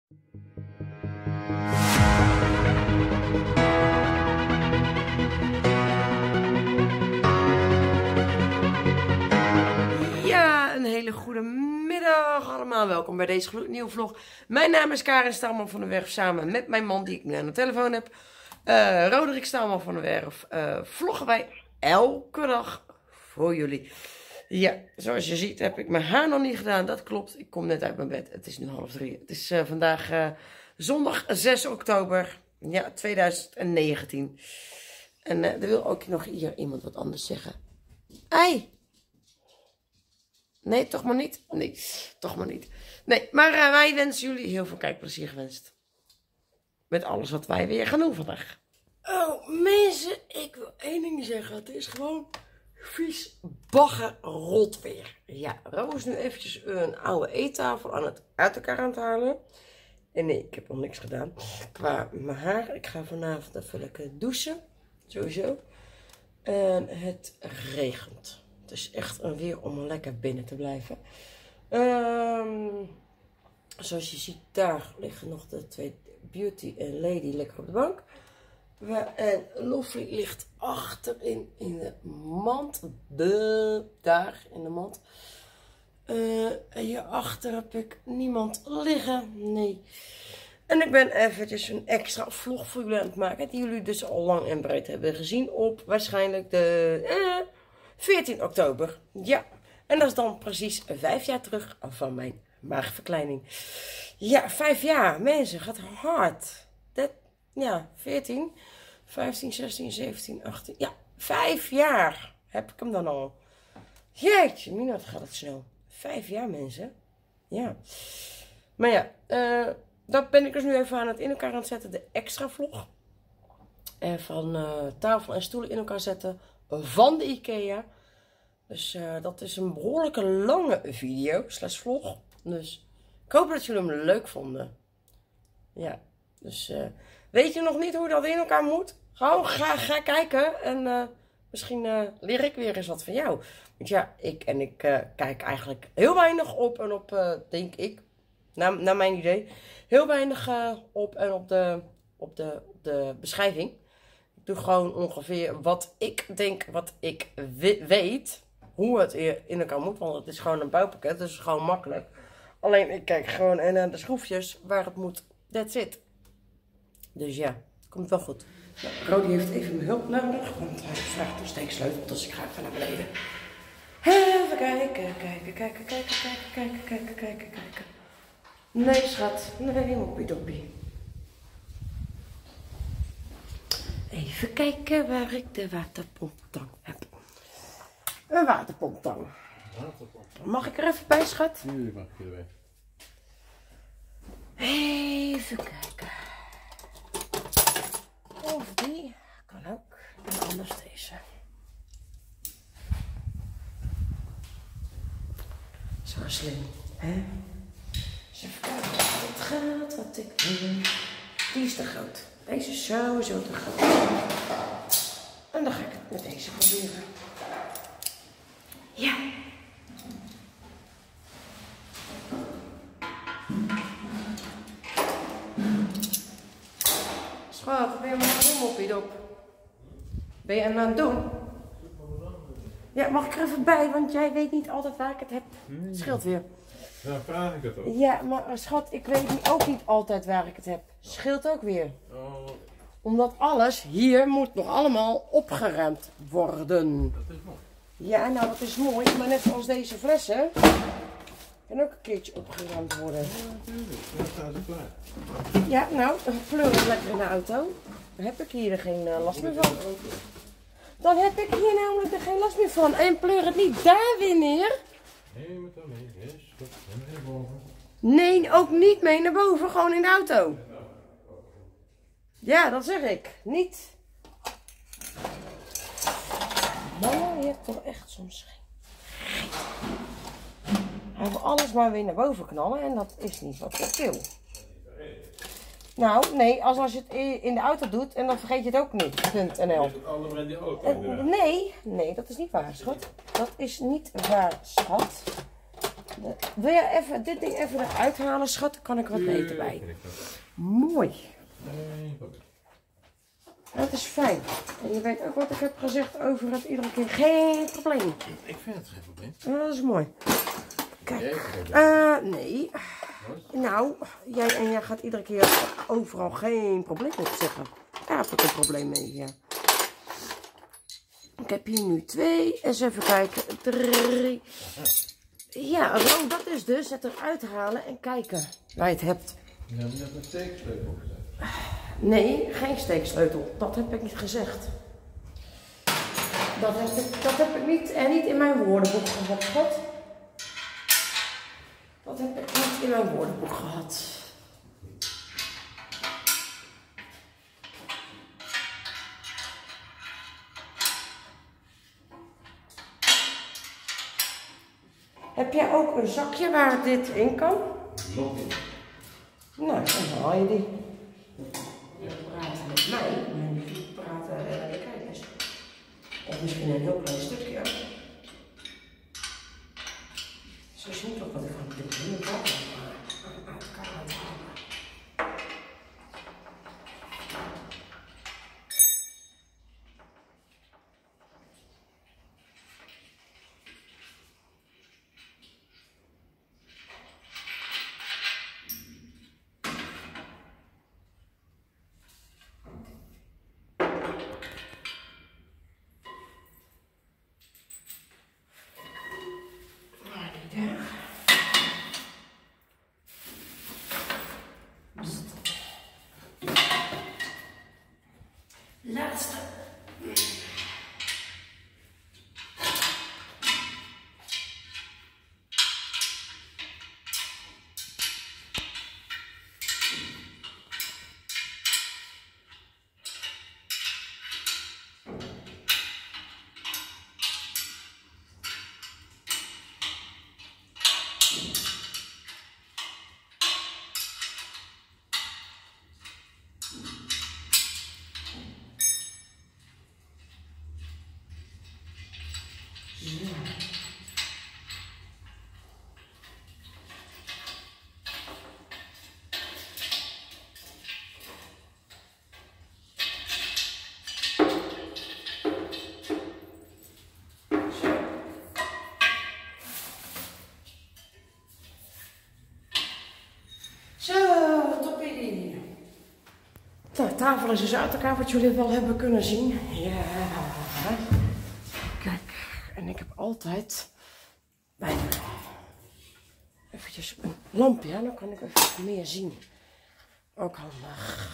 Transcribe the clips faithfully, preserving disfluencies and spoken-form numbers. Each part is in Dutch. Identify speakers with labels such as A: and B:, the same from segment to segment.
A: Ja, een hele goede middag allemaal. Welkom bij deze nieuwe vlog. Mijn naam is Karin Staalman van de Werf. Samen met mijn man die ik nu aan de telefoon heb. Uh, Roderick Staalman van de Werf. Uh, vloggen wij elke dag voor jullie. Ja, zoals je ziet heb ik mijn haar nog niet gedaan. Dat klopt. Ik kom net uit mijn bed. Het is nu half drie. Het is uh, vandaag uh, zondag zes oktober. Ja, tweeduizend negentien. En uh, er wil ook nog hier iemand wat anders zeggen. Ei! Nee, toch maar niet? Nee, toch maar niet. Nee, maar uh, wij wensen jullie heel veel kijkplezier gewenst. Met alles wat wij weer gaan doen vandaag. Oh, mensen, ik wil één ding zeggen. Het is gewoon vies, bagger, rot weer. Ja, Ro is nu eventjes een oude eettafel aan het uit elkaar aan het halen. En nee, ik heb nog niks gedaan qua mijn haar. Ik ga vanavond even lekker douchen. Sowieso. En het regent. Het is echt een weer om lekker binnen te blijven. Um, zoals je ziet, daar liggen nog de twee Beauty en Lady lekker op de bank. En Lovely ligt achterin in de mand. De, daar in de mand. Uh, en hierachter heb ik niemand liggen. Nee. En ik ben eventjes een extra vlog voor jullie aan het maken. Die jullie dus al lang en breed hebben gezien op waarschijnlijk de eh, veertien oktober. Ja. En dat is dan precies vijf jaar terug van mijn maagverkleining. Ja, vijf jaar. Mensen, gaat hard. Dat, ja, veertien, vijftien, zestien, zeventien, achttien. Ja, vijf jaar heb ik hem dan al. Jeetje, mina, wat gaat het snel. Vijf jaar, mensen. Ja. Maar ja, uh, dat ben ik dus nu even aan het in elkaar aan het zetten. De extra vlog. En van uh, tafel en stoelen in elkaar zetten. Van de IKEA. Dus uh, dat is een behoorlijke lange video. Slash vlog. Dus ik hoop dat jullie hem leuk vonden. Ja. Dus uh, weet je nog niet hoe dat in elkaar moet? Gewoon ga, ga kijken. En uh, misschien uh, leer ik weer eens wat van jou. Want ja, ik en ik uh, kijk eigenlijk heel weinig op en op, uh, denk ik. Naar, naar mijn idee. Heel weinig uh, op en op de, op, de, op de beschrijving. Ik doe gewoon ongeveer wat ik denk, wat ik weet. Hoe het in elkaar moet. Want het is gewoon een bouwpakket. Dus het is gewoon makkelijk. Alleen ik kijk gewoon naar de schroefjes waar het moet. That's it. Dus ja, komt wel goed. Nou, Rodi heeft even mijn hulp nodig. Want hij vraagt de steeksleutel. Dus ik ga even naar beneden. Even kijken, kijken, kijken, kijken, kijken, kijken, kijken, kijken, kijken. Nee, schat. Nee, moppie doppie. Even kijken waar ik de waterpomptang heb. Een waterpomptang. Mag ik er even bij, schat?
B: Nu mag ik erbij.
A: Even kijken. Of die. Kan ook. En anders deze. Zo slim, hè? Dus even kijken of het gaat, wat ik wil. Die is te groot. Deze is sowieso te groot. En dan ga ik het met deze proberen. Ja. Schat, wat ben je aan het doen, moppie op? Ben je aan het doen? Ja, mag ik er even bij, want jij weet niet altijd waar ik het heb. Het scheelt weer.
B: Ja, vraag ik het ook.
A: Ja, maar schat, ik weet ook niet altijd waar ik het heb. Scheelt ook weer.
B: Oh.
A: Omdat alles hier moet nog allemaal opgeruimd worden.
B: Dat is mooi.
A: Ja, nou dat is mooi, maar net als deze flessen kan ook een keertje opgeruimd worden.
B: Ja, natuurlijk. Dan staan ze klaar.
A: Ja, nou, pleur het lekker in de auto. Dan heb ik hier er geen uh, last meer van. Dan heb ik hier namelijk er geen last meer van. En pleur het niet daar weer neer.
B: Nee, je moet dan mee. Yes, goed. En naar boven.
A: Nee, ook niet mee naar boven, gewoon in de auto. Ja, dat zeg ik. Niet. Mama, je hebt toch echt soms geen. Hij wil alles maar weer naar boven knallen en dat is niet wat ik wil. Nou, nee, als, als je het in de auto doet en dan vergeet je het ook niet. .nl. Nee, nee, dat is niet waar, schat. Dat is niet waar, schat. Wil je even dit ding even eruit halen, schat? Dan kan ik wat beter bij. Mooi.
B: Nee, oké.
A: Dat is fijn. En je weet ook wat ik heb gezegd over het iedere keer geen probleem.
B: Ik vind het geen probleem.
A: Dat is mooi. Kijk.
B: Jij
A: Uh, nee. Nou, jij en jij gaat iedere keer overal geen probleem mee zeggen. Daar heb ik een probleem mee, ja. Ik heb hier nu twee. Eens even kijken. Drie. Ja, Ro, dat is dus het eruit halen en kijken waar je het hebt.
B: Je hebt net een steeksleutel gezet.
A: Nee, geen steeksleutel. Dat heb ik niet gezegd. Dat heb ik, dat heb ik niet, en niet in mijn woordenboek gehad, schat. Dat heb ik niet in mijn woordenboek gehad. Heb jij ook een zakje waar dit in kan?
B: Nog niet.
A: Nou, dan haal je die. Je praat met mij, maar niet praten naar de kijkers. Of misschien een heel klein stukje. Zo zien toch wat ik aan het doen ben. Uit elkaar halen. Laatste. Zo, toppie. De tafel is dus uit elkaar, wat jullie wel hebben kunnen zien. Ja. Kijk, en ik heb altijd bij me eventjes een lampje, dan kan ik even meer zien. Ook handig.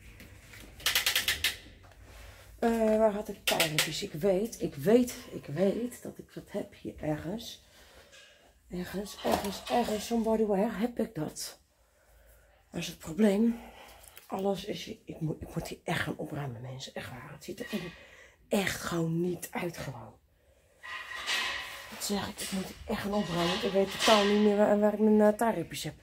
A: Uh, waar had ik pijltjes? Ik weet, ik weet, ik weet dat ik dat heb hier ergens. Ergens, ergens, ergens, somewhere heb ik dat. Dat is het probleem. Alles is, ik moet, ik moet hier echt gaan opruimen, mensen. Echt waar. Het ziet er echt gewoon niet uit, gewoon. Wat zeg ik? Ik moet hier echt gaan opruimen. Ik weet totaal niet meer waar, waar ik mijn uh, taartjes heb.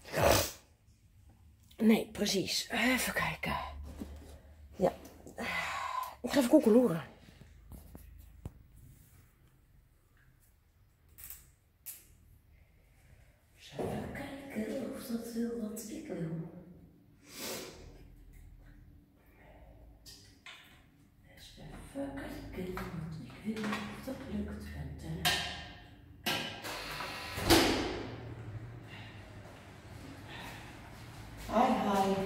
A: Nee, precies. Even kijken. Ja. Ik ga even koekeloeren. Even kijken of dat wil wat ik wil. Even kijken wat ik wil, of dat lukt. Hi, hi.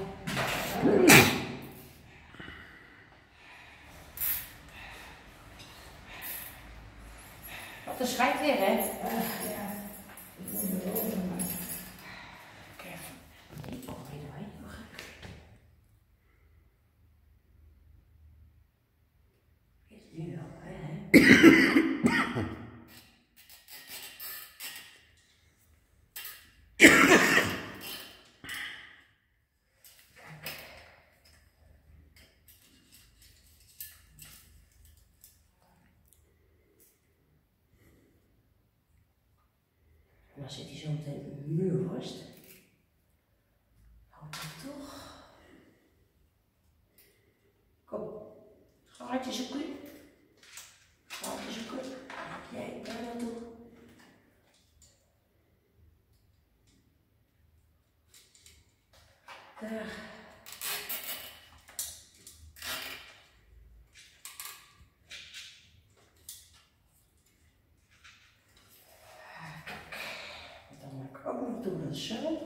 A: Wat een schijt weer, hè? Uh, ja. Kijk even. Ik kom weer doorheen. Is het nu wel, hè? En dan zit hij zo meteen in de muur vast. Houd dat toch. Kom. Schatje zoeken. Schatje zoeken. Jij kan dat toch. Daar. Dan moet ik ook nog doen dat zo.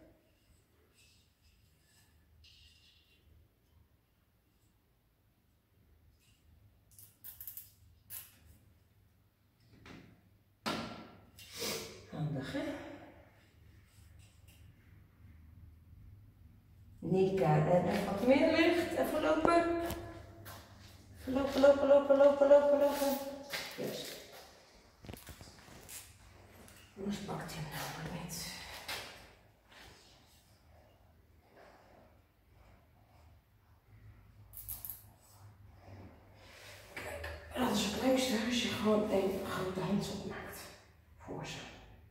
A: Handig, hè? Nika, en even wat meer licht. Even lopen. Even lopen, lopen, lopen, lopen, lopen, lopen. Juist. Anders pakt hij hem nou niet. Kijk, en dat is het leukste als je gewoon een grote handschoen maakt. Voor ze.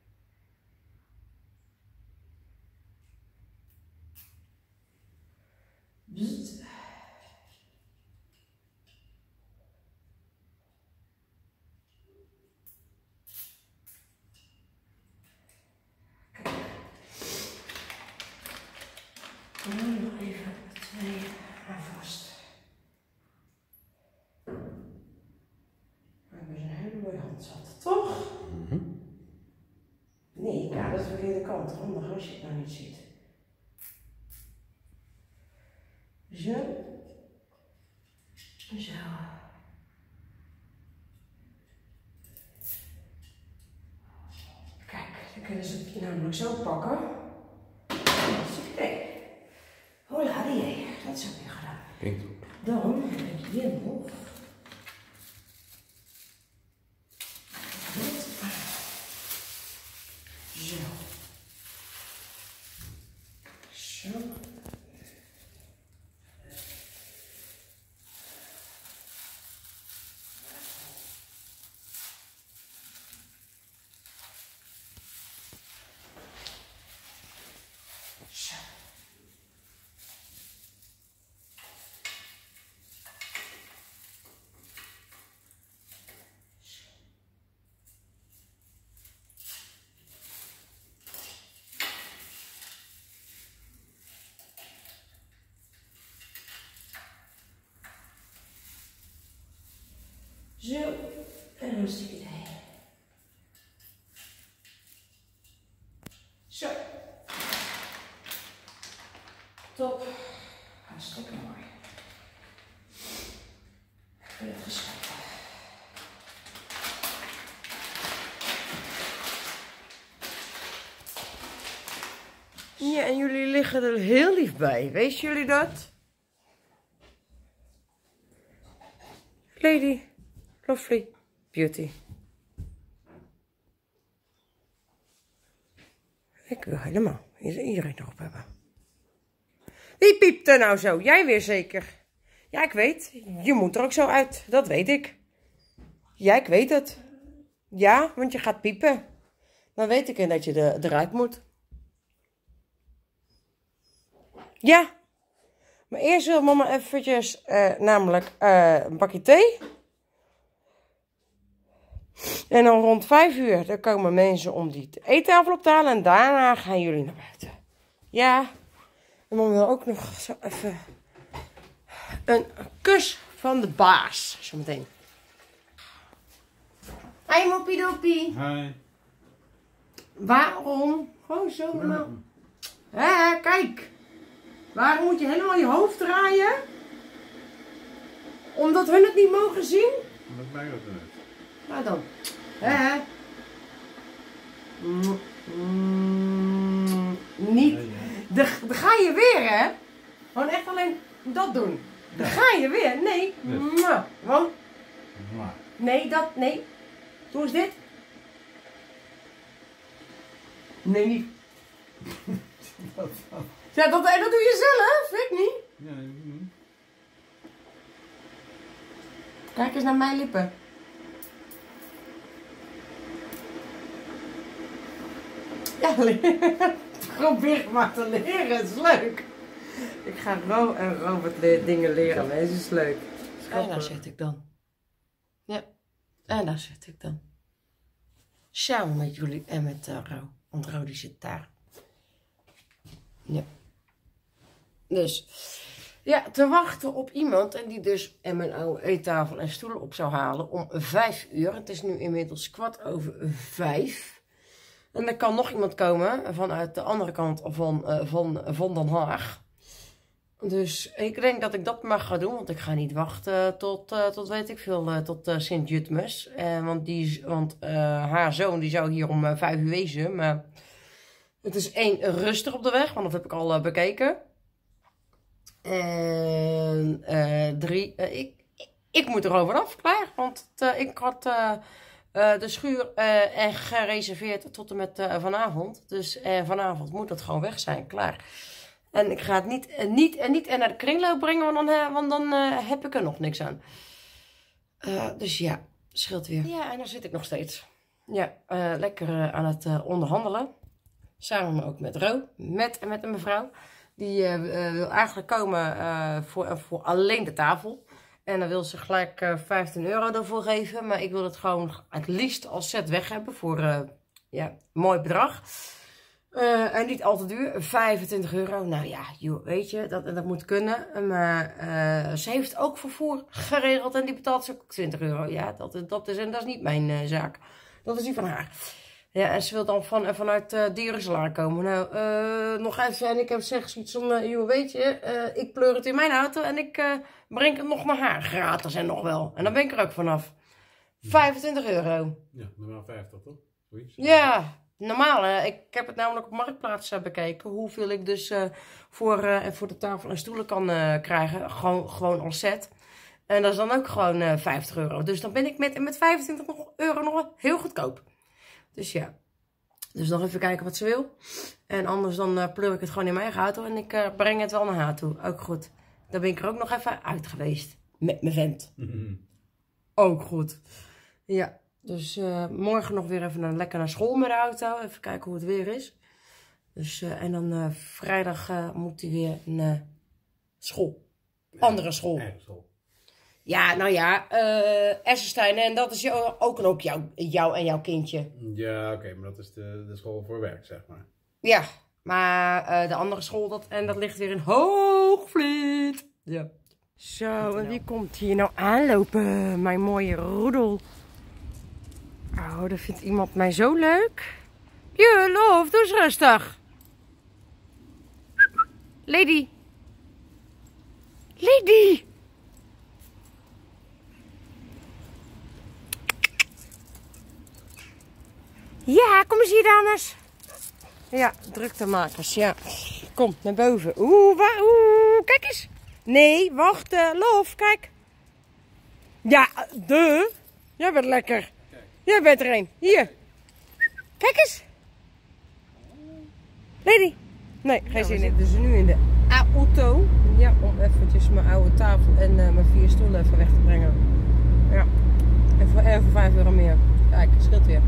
A: Bzzt. Kijk. En nog even twee aan vast. We hebben een hele mooie handzat, toch?
B: Mm-hmm.
A: Nee, ik ga dat de verkeerde kant. Handig als je het nou niet ziet. Zo. Zo. Kijk, dan kunnen ze het namelijk zo pakken. Kijk. Hola, die. Dat is ook weer gedaan.
B: Klinkt goed.
A: Dan heb ik hier nog. Dit. Zo. Zo. Zo. Zo, en dan stik ik erheen. Zo. Top. Hartstikke mooi. Weer geschoten. Ja, en jullie liggen er heel lief bij. Weten jullie dat? Lady. Lovely. Beauty. Ik wil helemaal iedereen erop hebben. Wie piept er nou zo? Jij weer zeker? Ja, ik weet. Je moet er ook zo uit. Dat weet ik. Ja, ik weet het. Ja, want je gaat piepen. Dan weet ik dat je er, eruit moet. Ja. Maar eerst wil mama eventjes, uh, namelijk uh, een bakje thee. En dan rond vijf uur, dan komen mensen om die eettafel op te halen. En daarna gaan jullie naar buiten. Ja. En mama wil ook nog zo even een kus van de baas. Zometeen. Hi moppie doppie.
B: Hi.
A: Waarom? Gewoon zo normaal. Hé, kijk. Waarom moet je helemaal je hoofd draaien? Omdat hun het niet mogen zien?
B: Omdat mij ook niet.
A: Nou dan. Hé. Mm, mm, niet. Daar ga je weer, hè? Gewoon echt alleen dat doen. Daar ga je weer. Nee. Mwah. Gewoon. Nee, dat. Nee. Doe eens dit. Nee, niet. Ja, dat, dat doe je zelf. Ik niet.
B: Ja, niet.
A: Kijk eens naar mijn lippen. Ja, probeer maar te leren. Het is leuk. Ik ga Ro en Robert le dingen leren. Maar het is leuk. En daar zit ik dan. Ja. En daar zit ik dan. Samen met jullie en met uh, Ro. Want Ro die zit daar. Ja. Dus ja, te wachten op iemand en die dus en mijn oude eettafel en stoelen op zou halen om vijf uur. Het is nu inmiddels kwart over vijf. En er kan nog iemand komen vanuit de andere kant van, uh, van, van Den Haag. Dus ik denk dat ik dat maar ga doen, want ik ga niet wachten tot, uh, tot weet ik veel, uh, tot uh, Sint-Jutmus. Uh, want die, want uh, haar zoon die zou hier om uh, vijf uur wezen, maar het is één rustig op de weg, want dat heb ik al uh, bekeken. En uh, drie, uh, ik, ik, ik moet er over af, klaar, want uh, ik had uh, uh, de schuur uh, en gereserveerd tot en met uh, vanavond. Dus uh, vanavond moet het gewoon weg zijn, klaar. En ik ga het niet, uh, niet, uh, niet naar de kringloop brengen, want dan, uh, want dan uh, heb ik er nog niks aan. Uh, dus ja, scheelt weer. Ja, en daar zit ik nog steeds. Ja, uh, lekker uh, aan het uh, onderhandelen. Samen ook met Ro, met, met een mevrouw. Die uh, uh, wil eigenlijk komen uh, voor, uh, voor alleen de tafel. En dan wil ze gelijk uh, vijftien euro ervoor geven. Maar ik wil het gewoon het liefst als set weg hebben voor uh, ja, een mooi bedrag. Uh, en niet al te duur, vijfentwintig euro. Nou ja, joh, weet je, dat, dat moet kunnen. Maar uh, ze heeft ook vervoer geregeld en die betaalt ze ook twintig euro. Ja, dat, dat, is, en dat is niet mijn uh, zaak. Dat is die van haar. Ja, en ze wil dan van, vanuit uh, Dierenselaar komen. Nou, uh, nog even. En ik heb gezegd zoiets van, uh, joh, weet je, uh, ik pleur het in mijn auto en ik uh, breng het nog naar haar. Gratis en nog wel. En dan ben ik er ook vanaf. vijfentwintig euro.
B: Ja, normaal vijftig toch? Zoiets.
A: Ja, normaal. Hè? Ik heb het namelijk op Marktplaats uh, bekeken. Hoeveel ik dus uh, voor, uh, voor de tafel en stoelen kan uh, krijgen. Gewoon, gewoon als set. En dat is dan ook gewoon uh, vijftig euro. Dus dan ben ik met, met vijfentwintig euro nog heel goedkoop. Dus ja, dus nog even kijken wat ze wil. En anders dan uh, pleur ik het gewoon in mijn eigen auto en ik uh, breng het wel naar haar toe. Ook goed. Dan ben ik er ook nog even uit geweest. Met mijn vent. Mm-hmm. Ook goed. Ja, dus uh, morgen nog weer even naar, lekker naar school met de auto. Even kijken hoe het weer is. Dus, uh, en dan uh, vrijdag uh, moet hij weer naar school. Andere school.
B: Eigen school.
A: Ja, nou ja, uh, Essenstein, en dat is jou, ook en ook jou, jou en jouw kindje.
B: Ja, oké, okay, maar dat is de, de school voor werk, zeg maar.
A: Ja, maar uh, de andere school, dat, en dat ligt weer in Hoogvliet. Ja. Zo, en wie komt hier nou aanlopen? Mijn mooie roedel. Oh, dat vindt iemand mij zo leuk. Je loof, doe eens rustig. Lady. Lady. Ja, kom eens hier, dames. Ja, druktemakers, ja. Kom, naar boven. Oeh, waar, oeh, kijk eens. Nee, wacht, uh, Lof, kijk. Ja, de. Jij bent lekker. Jij bent er een. Hier. Kijk eens. Lady. Nee, geen zin in. We zitten dus nu in de auto. Ja, om eventjes mijn oude tafel en uh, mijn vier stoelen even weg te brengen. Ja. En voor, en voor vijf euro meer. Kijk, scheelt weer.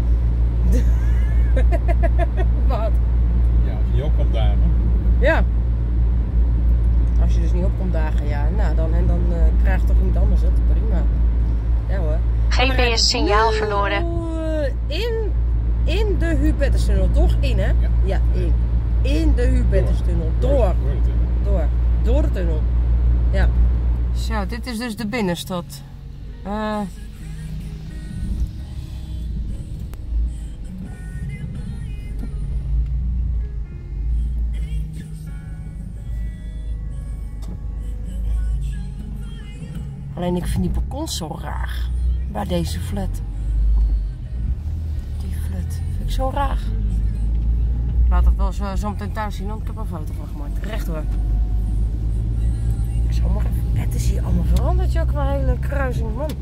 A: Wat?
B: Ja, als je niet op komt dagen.
A: Ja. Als je dus niet op komt dagen, ja. Nou, dan, en dan uh, krijgt toch iemand anders het. Prima. Ja hoor.
C: G P S-signaal verloren.
A: In, in de Hubertustunnel. Toch in, hè?
B: Ja,
A: ja in. In de Hubertustunnel. Door.
B: Door de tunnel.
A: Door. Door de tunnel. Ja. Zo, dit is dus de binnenstad. Uh, Alleen ik vind die balkons zo raar. Bij deze flat. Die flat vind ik zo raar. Ik laat het wel zo, zo meteen thuis zien, want ik heb er een foto van gemaakt. Recht hoor. Ik zal maar even... Het is hier allemaal veranderd, ook wel een hele kruising, man.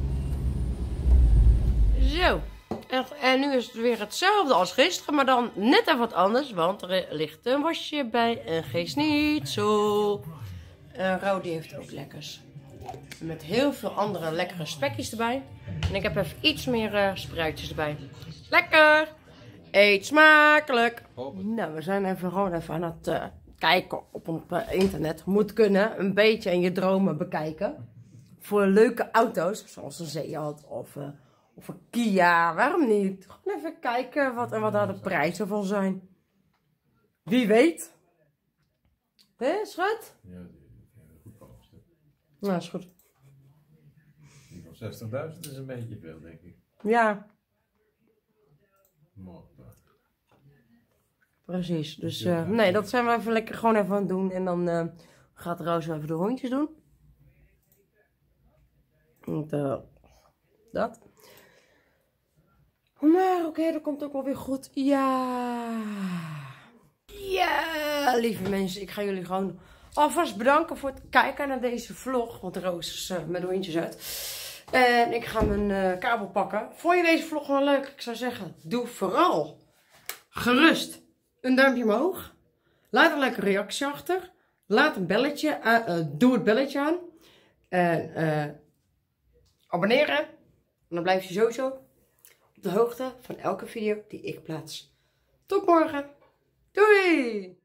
A: Zo. En, en nu is het weer hetzelfde als gisteren, maar dan net even wat anders. Want er ligt een wasje bij en geen schnitzel. En Ro die heeft ook lekkers. Met heel veel andere lekkere spekjes erbij. En ik heb even iets meer uh, spruitjes erbij. Lekker! Eet smakelijk! Nou, we zijn even gewoon even aan het uh, kijken op op uh, internet. Moet kunnen, een beetje in je dromen bekijken. Voor leuke auto's, zoals een Seat of, uh, of een Kia. Waarom niet? Gewoon even kijken wat, en wat daar de prijzen van zijn. Wie weet? Hé, schat?
B: Ja,
A: Nou, is goed.
B: zestigduizend is een beetje veel, denk ik.
A: Ja,
B: Mooi.
A: precies. Dus uh, nee, dat zijn we even lekker gewoon even aan het doen. En dan uh, gaat Roos even de hondjes doen. Want, uh, dat. Maar oké, okay, dat komt ook wel weer goed. Ja. Ja, lieve mensen. Ik ga jullie gewoon alvast bedanken voor het kijken naar deze vlog. Want Roos is uh, met de hondjes uit. En ik ga mijn uh, kabel pakken. Vond je deze vlog wel leuk? Ik zou zeggen, doe vooral gerust een duimpje omhoog. Laat een leuke reactie achter. Laat een belletje, uh, uh, doe het belletje aan. En uh, abonneren. En dan blijf je sowieso op de hoogte van elke video die ik plaats. Tot morgen. Doei!